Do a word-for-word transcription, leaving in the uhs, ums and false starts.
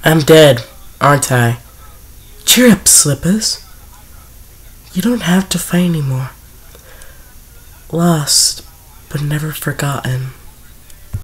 I'm dead, aren't I? Cheer up, Slippers. You don't have to fight anymore. Lost, but never forgotten.